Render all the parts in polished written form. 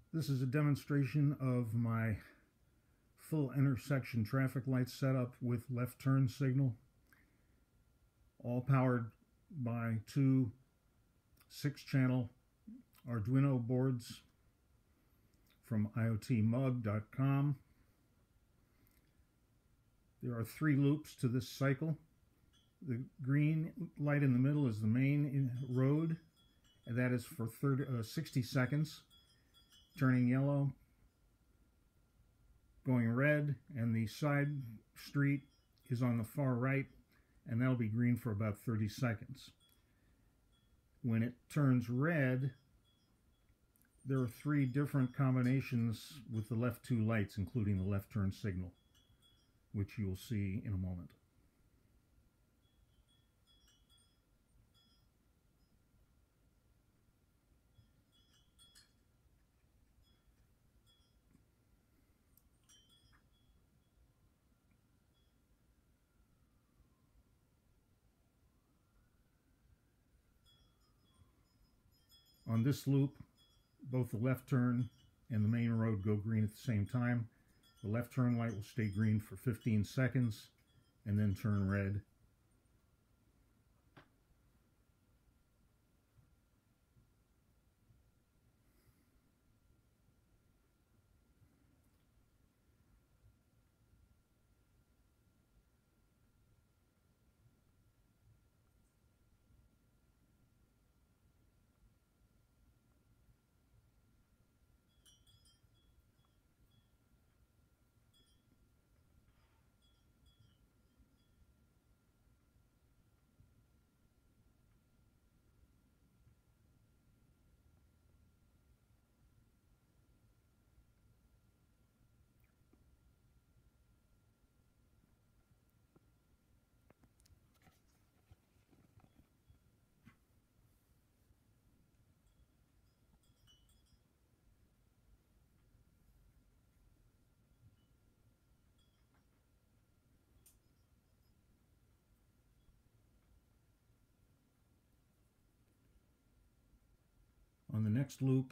This is a demonstration of my full intersection traffic light setup with left turn signal, all powered by two 6-channel Arduino boards from iotmug.com. There are 3 loops to this cycle. The green light in the middle is the main road, and that is for 60 seconds, turning yellow, going red, and the side street is on the far right, and that'll be green for about 30 seconds. When it turns red, there are 3 different combinations with the left 2 lights, including the left turn signal, which you will see in a moment. On this loop, both the left turn and the main road go green at the same time. The left turn light will stay green for 15 seconds and then turn red. On the next loop,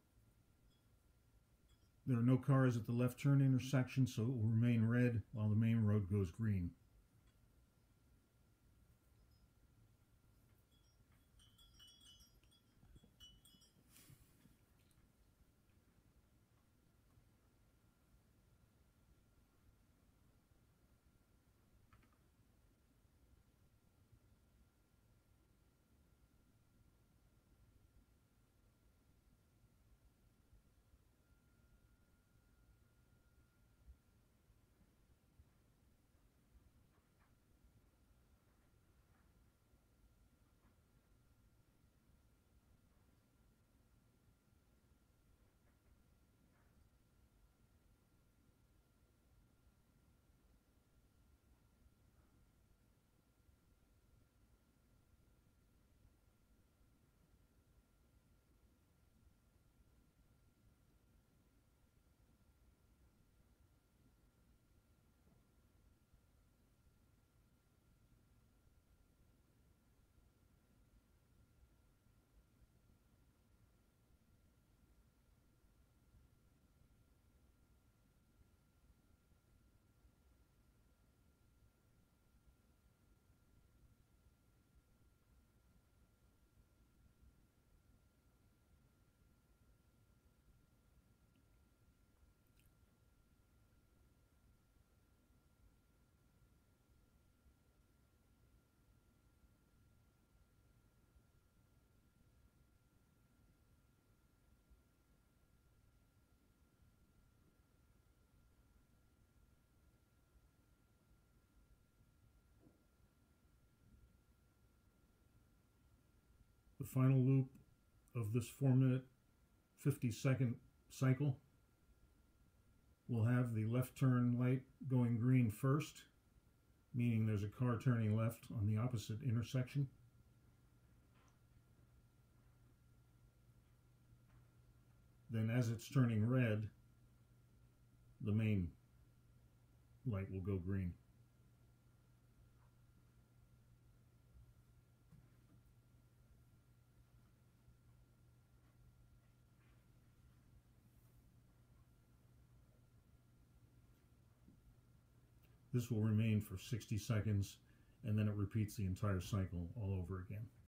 there are no cars at the left turn intersection, so it will remain red while the main road goes green. The final loop of this 4-minute, 50-second cycle will have the left turn light going green first, meaning there's a car turning left on the opposite intersection. Then as it's turning red, the main light will go green. This will remain for 60 seconds, and then it repeats the entire cycle all over again.